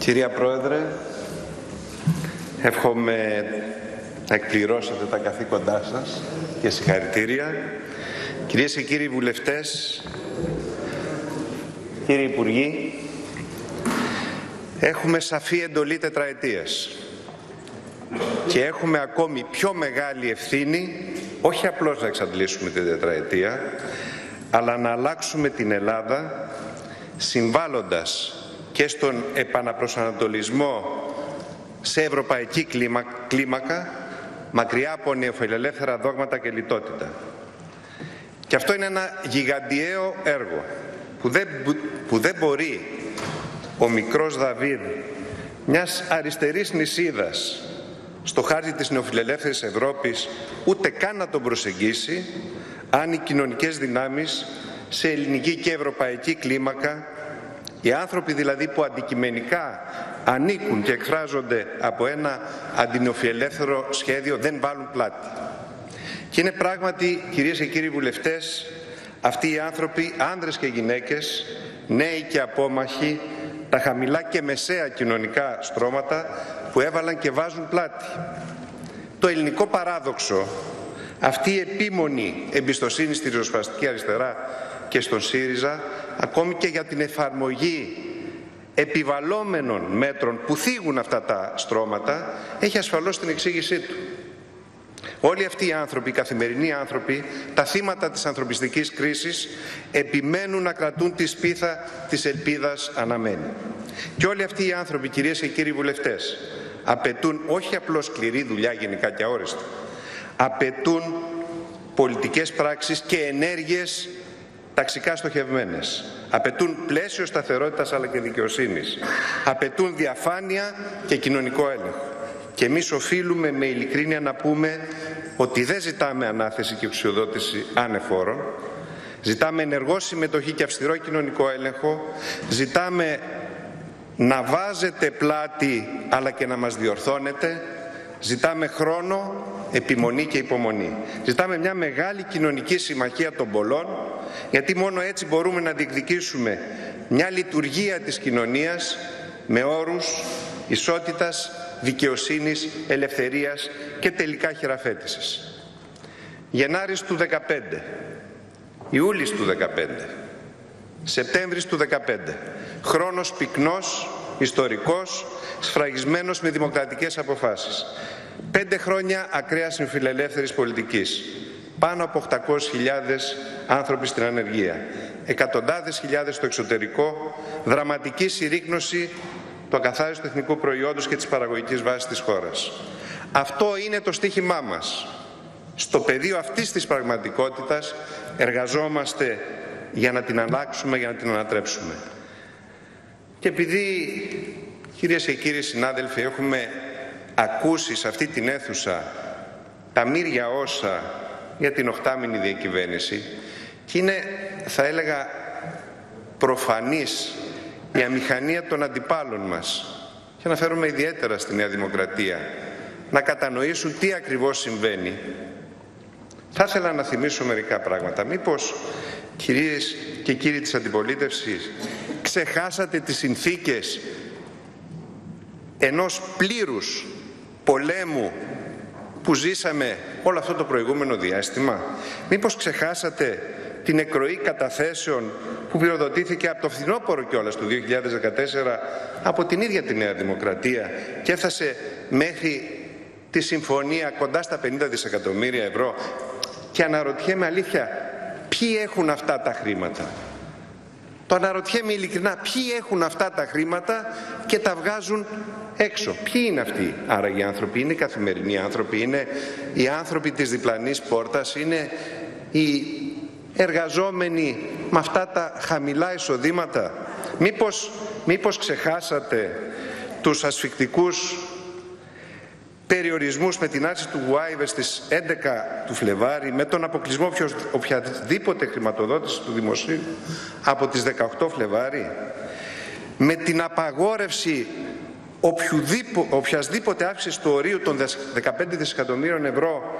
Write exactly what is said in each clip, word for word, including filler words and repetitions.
Κυρία Πρόεδρε, εύχομαι να εκπληρώσετε τα καθήκοντά σας και συγχαρητήρια. Κυρίες και κύριοι βουλευτές, κύριοι Υπουργοί, έχουμε σαφή εντολή τετραετίας και έχουμε ακόμη πιο μεγάλη ευθύνη, όχι απλώς να εξαντλήσουμε την τετραετία, αλλά να αλλάξουμε την Ελλάδα συμβάλλοντας και στον επαναπροσανατολισμό σε ευρωπαϊκή κλίμακα, μακριά από νεοφιλελεύθερα δόγματα και λιτότητα. Και αυτό είναι ένα γιγαντιαίο έργο που δεν, που δεν μπορεί ο μικρός Δαβίδ μιας αριστερής νησίδας στο χάρτη της νεοφιλελεύθερης Ευρώπης ούτε καν να τον προσεγγίσει, αν οι κοινωνικές δυνάμεις σε ελληνική και ευρωπαϊκή κλίμακα, οι άνθρωποι δηλαδή που αντικειμενικά ανήκουν και εκφράζονται από ένα αντινεοφιλελεύθερο σχέδιο, δεν βάλουν πλάτη. Και είναι πράγματι, κυρίες και κύριοι βουλευτές, αυτοί οι άνθρωποι, άνδρες και γυναίκες, νέοι και απόμαχοι, τα χαμηλά και μεσαία κοινωνικά στρώματα που έβαλαν και βάζουν πλάτη. Το ελληνικό παράδοξο, αυτή η επίμονη εμπιστοσύνη στη ριζοσπαστική αριστερά και στον ΣΥΡΙΖΑ, ακόμη και για την εφαρμογή επιβαλλόμενων μέτρων που θίγουν αυτά τα στρώματα, έχει ασφαλώς την εξήγησή του. Όλοι αυτοί οι άνθρωποι, οι καθημερινοί άνθρωποι, τα θύματα της ανθρωπιστικής κρίσης, επιμένουν να κρατούν τη σπίθα της ελπίδας αναμένη. Και όλοι αυτοί οι άνθρωποι, κυρίες και κύριοι βουλευτές, απαιτούν όχι απλώς σκληρή δουλειά γενικά και αόριστα, απαιτούν πολιτικές πράξεις και ενέργειες ταξικά στοχευμένες. Απαιτούν πλαίσιο σταθερότητας αλλά και δικαιοσύνης. Απαιτούν διαφάνεια και κοινωνικό έλεγχο. Και εμείς οφείλουμε με ειλικρίνεια να πούμε ότι δεν ζητάμε ανάθεση και εξουσιοδότηση ανεφόρων. Ζητάμε ενεργό συμμετοχή και αυστηρό κοινωνικό έλεγχο. Ζητάμε να βάζετε πλάτη αλλά και να μας διορθώνετε. Ζητάμε χρόνο, επιμονή και υπομονή. Ζητάμε μια μεγάλη κοινωνική συμμαχία των πολλών, γιατί μόνο έτσι μπορούμε να διεκδικήσουμε μια λειτουργία της κοινωνίας με όρους ισότητας, δικαιοσύνης, ελευθερίας και τελικά χειραφέτησης. Γενάρης του δεκαπέντε, Ιούλης του δεκαπέντε, Σεπτέμβρης του δεκαπέντε. Χρόνος πυκνός, ιστορικός, σφραγισμένος με δημοκρατικές αποφάσεις. Πέντε χρόνια ακραίας νεοφιλελεύθερης πολιτικής. Πάνω από οκτακόσιες χιλιάδες άνθρωποι στην ανεργία. Εκατοντάδες χιλιάδες στο εξωτερικό. Δραματική συρρίκνωση του ακαθάριστου εθνικού προϊόντος και της παραγωγικής βάσης της χώρας. Αυτό είναι το στίχημά μας. Στο πεδίο αυτής της πραγματικότητας εργαζόμαστε για να την αλλάξουμε, για να την ανατρέψουμε. Και επειδή, κυρίες και κύριοι συνάδελφοι, έχουμε ακούσει σε αυτή την αίθουσα τα μύρια όσα για την οχτάμηνη διακυβέρνηση και είναι, θα έλεγα, προφανής η αμηχανία των αντιπάλων μας, και αναφέρομαι ιδιαίτερα στη Νέα Δημοκρατία, να κατανοήσουν τι ακριβώς συμβαίνει. Θα ήθελα να θυμίσω μερικά πράγματα. Μήπως, κυρίες και κύριοι της αντιπολίτευσης, ξεχάσατε τις συνθήκες ενός πλήρους πολέμου που ζήσαμε όλο αυτό το προηγούμενο διάστημα? Μήπως ξεχάσατε την εκροή καταθέσεων που πυροδοτήθηκε από το φθινόπωρο κιόλας του δύο χιλιάδες δεκατέσσερα από την ίδια τη Νέα Δημοκρατία και έφτασε μέχρι τη συμφωνία κοντά στα πενήντα δισεκατομμύρια ευρώ? Και αναρωτιέμαι αλήθεια, ποιοι έχουν αυτά τα χρήματα? Το αναρωτιέμαι ειλικρινά, ποιοι έχουν αυτά τα χρήματα και τα βγάζουν έξω? Ποιοι είναι αυτοί άραγε οι άνθρωποι? Είναι οι καθημερινοί άνθρωποι, είναι οι άνθρωποι της διπλανής πόρτας, είναι οι εργαζόμενοι με αυτά τα χαμηλά εισοδήματα? Μήπως, μήπως ξεχάσατε τους ασφικτικούς περιορισμούς με την άρση του Γουάιβερ στις έντεκα του Φλεβάρι, με τον αποκλεισμό οποιαδήποτε χρηματοδότηση του δημοσίου από τις δεκαοκτώ Φλεβάρι, με την απαγόρευση οποιασδήποτε αύξηση του ορίου των δεκαπέντε δισεκατομμύριων ευρώ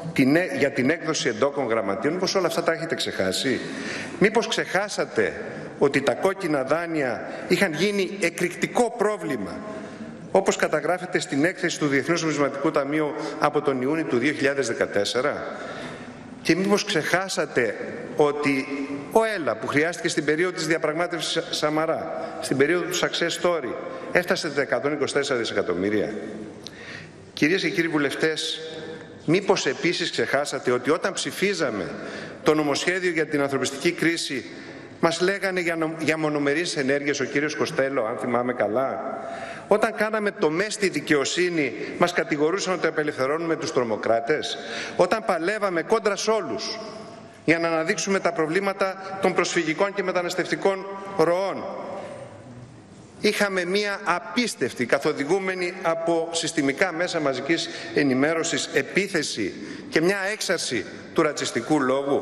για την έκδοση εντόκων γραμματείων? Μήπως όλα αυτά τα έχετε ξεχάσει? Μήπως ξεχάσατε ότι τα κόκκινα δάνεια είχαν γίνει εκρηκτικό πρόβλημα, όπως καταγράφεται στην έκθεση του Διεθνούς Νομισματικού Ταμείου από τον Ιούνιο του δύο χιλιάδες δεκατέσσερα? Και μήπως ξεχάσατε ότι ο ΕΛΑ, που χρειάστηκε στην περίοδο της διαπραγμάτευσης Σαμαρά, στην περίοδο του success story, έφτασε τα εκατόν είκοσι τέσσερα δισεκατομμύρια? Κυρίες και κύριοι βουλευτές, μήπως επίσης ξεχάσατε ότι όταν ψηφίζαμε το νομοσχέδιο για την ανθρωπιστική κρίση, μας λέγανε για, νο, για μονομερείς ενέργειες, ο κύριος Κοστέλο, αν θυμάμαι καλά? Όταν κάναμε το μες στη δικαιοσύνη, μας κατηγορούσαν ότι απελευθερώνουμε τους τρομοκράτες? Όταν παλεύαμε κόντρα σ' όλους για να αναδείξουμε τα προβλήματα των προσφυγικών και μεταναστευτικών ροών, είχαμε μία απίστευτη, καθοδηγούμενη από συστημικά μέσα μαζικής ενημέρωσης, επίθεση και μια έξαρση του ρατσιστικού λόγου?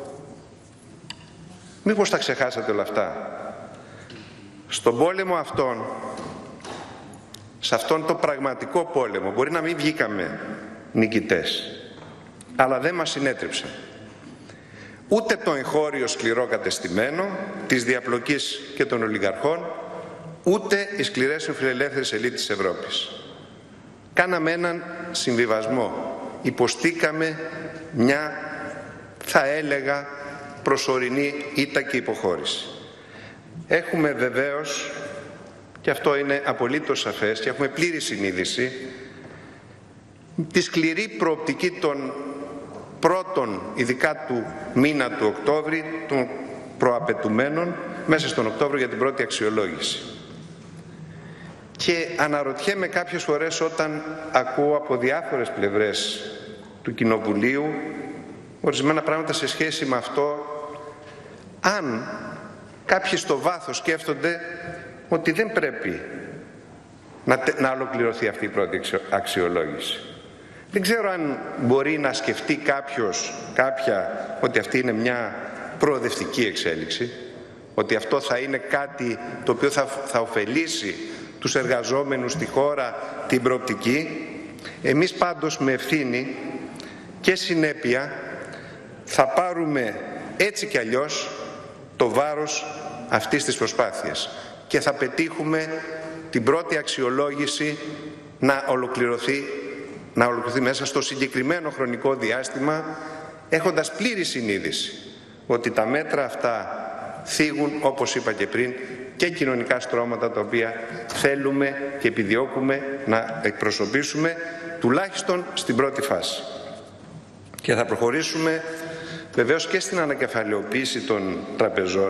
Μήπως τα ξεχάσατε όλα αυτά? Στον πόλεμο αυτόν, σε αυτόν τον πραγματικό πόλεμο, μπορεί να μην βγήκαμε νικητές, αλλά δεν μας συνέτριψαν ούτε το εγχώριο σκληρό κατεστημένο της διαπλοκής και των ολιγαρχών, ούτε οι σκληρές φιλελεύθερες ελίτ της Ευρώπης. Κάναμε έναν συμβιβασμό, υποστήκαμε μια, θα έλεγα, προσωρινή ήττα και υποχώρηση. Έχουμε βεβαίως, και αυτό είναι απολύτως σαφές, και έχουμε πλήρη συνείδηση, τη σκληρή προοπτική των πρώτων, ειδικά του μήνα του Οκτώβρη, των προαπαιτουμένων, μέσα στον Οκτώβριο για την πρώτη αξιολόγηση. Και αναρωτιέμαι κάποιες φορές, όταν ακούω από διάφορες πλευρές του Κοινοβουλίου ορισμένα πράγματα σε σχέση με αυτό, αν κάποιοι στο βάθος σκέφτονται ότι δεν πρέπει να, να ολοκληρωθεί αυτή η πρώτη αξιολόγηση. Δεν ξέρω αν μπορεί να σκεφτεί κάποιος, κάποια, ότι αυτή είναι μια προοδευτική εξέλιξη, ότι αυτό θα είναι κάτι το οποίο θα, θα ωφελήσει τους εργαζόμενους στη χώρα, την προοπτική. Εμείς πάντως με ευθύνη και συνέπεια θα πάρουμε έτσι κι αλλιώς το βάρος αυτής της προσπάθειας και θα πετύχουμε την πρώτη αξιολόγηση να ολοκληρωθεί, να ολοκληρωθεί μέσα στο συγκεκριμένο χρονικό διάστημα, έχοντας πλήρη συνείδηση ότι τα μέτρα αυτά θίγουν, όπως είπα και πριν, και κοινωνικά στρώματα τα οποία θέλουμε και επιδιώκουμε να εκπροσωπήσουμε, τουλάχιστον στην πρώτη φάση. Και θα προχωρήσουμε βεβαίως και στην ανακεφαλαιοποίηση των τραπεζών.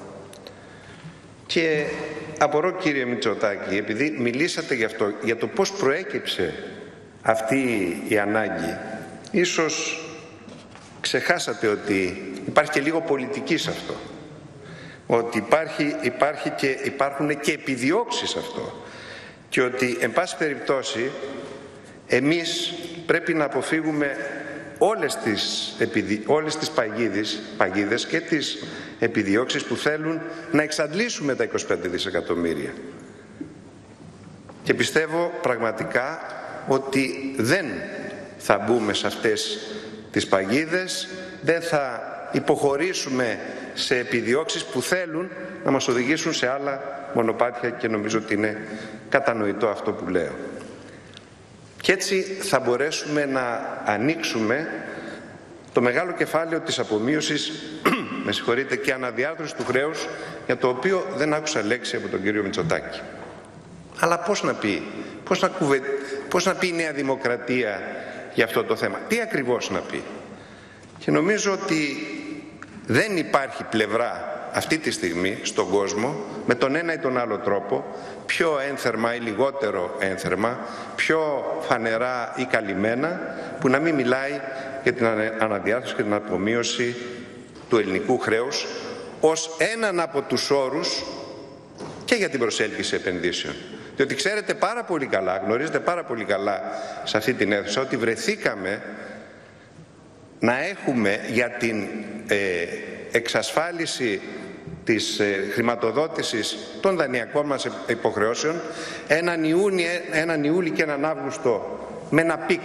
Και απορώ, κύριε Μητσοτάκη, επειδή μιλήσατε γι' αυτό, για το πώς προέκυψε αυτή η ανάγκη, ίσως ξεχάσατε ότι υπάρχει και λίγο πολιτική σε αυτό, ότι υπάρχει, υπάρχει και, υπάρχουν και επιδιώξεις σε αυτό και ότι εν πάση περιπτώσει εμείς πρέπει να αποφύγουμε όλες τις, επιδι... όλες τις παγίδες, παγίδες και τις επιδιώξεις που θέλουν να εξαντλήσουμε τα είκοσι πέντε δισεκατομμύρια. Και πιστεύω πραγματικά ότι δεν θα μπούμε σε αυτές τις παγίδες, δεν θα υποχωρήσουμε σε επιδιώξεις που θέλουν να μας οδηγήσουν σε άλλα μονοπάτια, και νομίζω ότι είναι κατανοητό αυτό που λέω. Και έτσι θα μπορέσουμε να ανοίξουμε το μεγάλο κεφάλαιο της απομείωσης με συγχωρείτε, και αναδιάρθρωση του χρέους, για το οποίο δεν άκουσα λέξη από τον κύριο Μητσοτάκη. Αλλά πώς να πει, πώς να, κουβε... πώς να πει η Νέα Δημοκρατία για αυτό το θέμα, τι ακριβώς να πει? Και νομίζω ότι δεν υπάρχει πλευρά αυτή τη στιγμή στον κόσμο, με τον ένα ή τον άλλο τρόπο, πιο ένθερμα ή λιγότερο ένθερμα, πιο φανερά ή καλυμμένα, που να μην μιλάει για την αναδιάρθρωση και την απομείωση του ελληνικού χρέους ως έναν από τους όρους και για την προσέλκυση επενδύσεων. Διότι ξέρετε πάρα πολύ καλά, γνωρίζετε πάρα πολύ καλά σε αυτή την αίθουσα, ότι βρεθήκαμε να έχουμε για την ε, εξασφάλιση της ε, χρηματοδότησης των δανειακών μας υποχρεώσεων έναν Ιούνιο, έναν Ιούλιο και έναν Αύγουστο με ένα πικ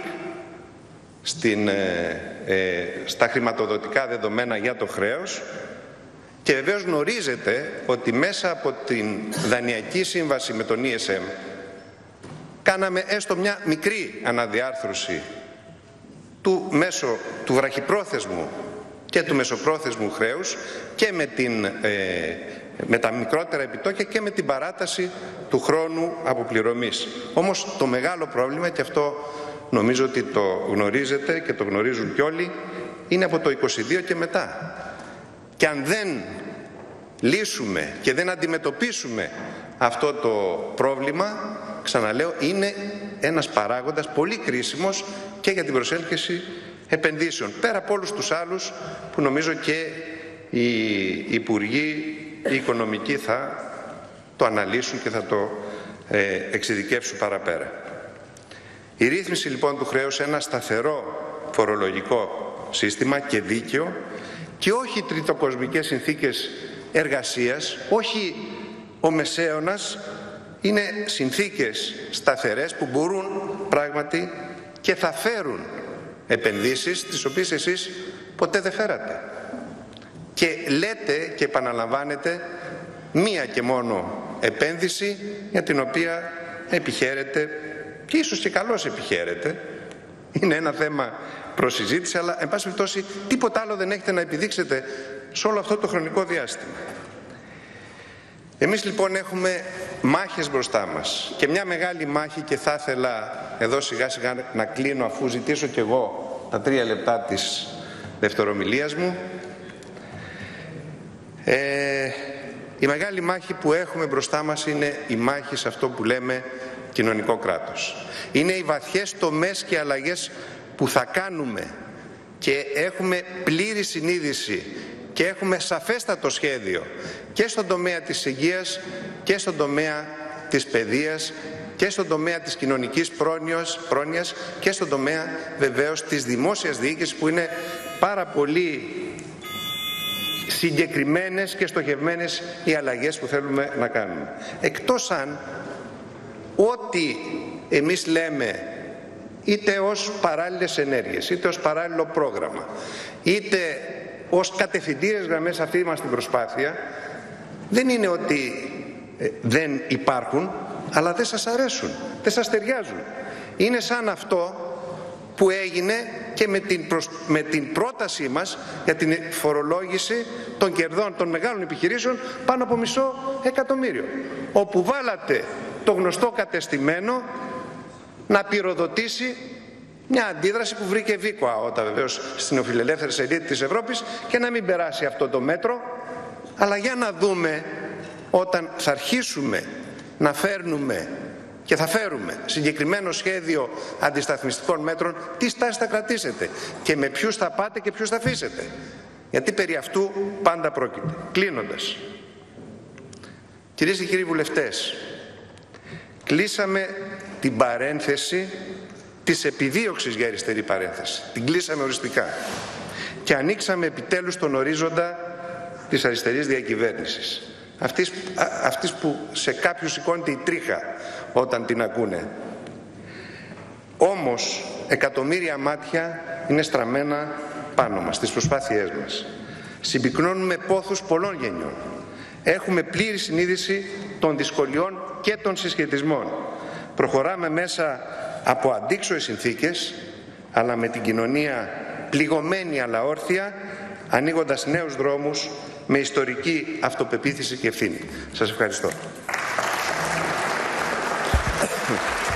στην, ε, ε, στα χρηματοδοτικά δεδομένα για το χρέος, Και βεβαίως γνωρίζετε ότι μέσα από την δανειακή σύμβαση με τον ι ες εμ κάναμε έστω μια μικρή αναδιάρθρωση του μέσω του βραχυπρόθεσμου και του μεσοπρόθεσμου χρέους και με, την, ε, με τα μικρότερα επιτόκια και με την παράταση του χρόνου αποπληρωμής. Όμως το μεγάλο πρόβλημα, και αυτό νομίζω ότι το γνωρίζετε και το γνωρίζουν κι όλοι, είναι από το είκοσι δύο και μετά. Και αν δεν λύσουμε και δεν αντιμετωπίσουμε αυτό το πρόβλημα, ξαναλέω, είναι ένας παράγοντας πολύ κρίσιμος και για την προσέλκυση επενδύσεων, πέρα από όλους τους άλλους που νομίζω και οι υπουργοί οι οικονομικοί θα το αναλύσουν και θα το ε, εξειδικεύσουν παραπέρα. Η ρύθμιση λοιπόν του χρέους, ένα σταθερό φορολογικό σύστημα και δίκαιο, και όχι τριτοκοσμικές συνθήκες εργασίας, όχι ο μεσαίωνας, είναι συνθήκες σταθερές που μπορούν πράγματι και θα φέρουν επενδύσεις τις οποίες εσείς ποτέ δεν φέρατε. Και λέτε και επαναλαμβάνετε μία και μόνο επένδυση για την οποία επιχαίρετε και ίσως και καλώς επιχαίρετε. Είναι ένα θέμα προς συζήτηση, αλλά εν πάση περιπτώσει τίποτα άλλο δεν έχετε να επιδείξετε σε όλο αυτό το χρονικό διάστημα. Εμείς λοιπόν έχουμε μάχες μπροστά μας και μια μεγάλη μάχη, και θα ήθελα εδώ σιγά σιγά να κλείνω αφού ζητήσω κι εγώ τα τρία λεπτά της δευτερομιλίας μου. Ε, η μεγάλη μάχη που έχουμε μπροστά μας είναι η μάχη σε αυτό που λέμε κοινωνικό κράτος. Είναι οι βαθιές τομές και αλλαγές που θα κάνουμε και έχουμε πλήρη συνείδηση και έχουμε σαφέστατο σχέδιο και στον τομέα της υγείας και στον τομέα της παιδείας και στον τομέα της κοινωνικής πρόνοιας, πρόνοιας και στον τομέα βεβαίως της δημόσιας διοίκησης, που είναι πάρα πολύ συγκεκριμένες και στοχευμένες οι αλλαγές που θέλουμε να κάνουμε. Εκτός αν ό,τι εμείς λέμε είτε ως παράλληλες ενέργειες, είτε ως παράλληλο πρόγραμμα, είτε ως κατευθυντήρες γραμμές αυτή μας την προσπάθεια, δεν είναι ότι δεν υπάρχουν, αλλά δεν σας αρέσουν, δεν σας ταιριάζουν. Είναι σαν αυτό που έγινε και με την, προσ... με την πρότασή μας για την φορολόγηση των κερδών των μεγάλων επιχειρήσεων πάνω από μισό εκατομμύριο, όπου βάλατε το γνωστό κατεστημένο να πυροδοτήσει μια αντίδραση που βρήκε βίκο αότα βεβαίως στην νεοφιλελεύθερη ελίτ της Ευρώπης, και να μην περάσει αυτό το μέτρο. Αλλά για να δούμε, όταν θα αρχίσουμε να φέρνουμε και θα φέρουμε συγκεκριμένο σχέδιο αντισταθμιστικών μέτρων, τι στάση θα κρατήσετε και με ποιους θα πάτε και ποιους θα αφήσετε. Γιατί περί αυτού πάντα πρόκειται. Κλείνοντας, κυρίες και κύριοι βουλευτές, κλείσαμε την παρένθεση της επιδίωξης για αριστερή παρένθεση. Την κλείσαμε οριστικά και ανοίξαμε επιτέλους τον ορίζοντα της αριστερής διακυβέρνησης. Αυτής, αυτής που σε κάποιους σηκώνεται η τρίχα όταν την ακούνε. Όμως εκατομμύρια μάτια είναι στραμμένα πάνω μας, στις προσπάθειές μας. Συμπυκνώνουμε πόθους πολλών γενιών. Έχουμε πλήρη συνείδηση των δυσκολιών και των συσχετισμών. Προχωράμε μέσα από αντίξωες συνθήκες, αλλά με την κοινωνία πληγωμένη αλλά όρθια, ανοίγοντας νέους δρόμους με ιστορική αυτοπεποίθηση και ευθύνη. Σας ευχαριστώ.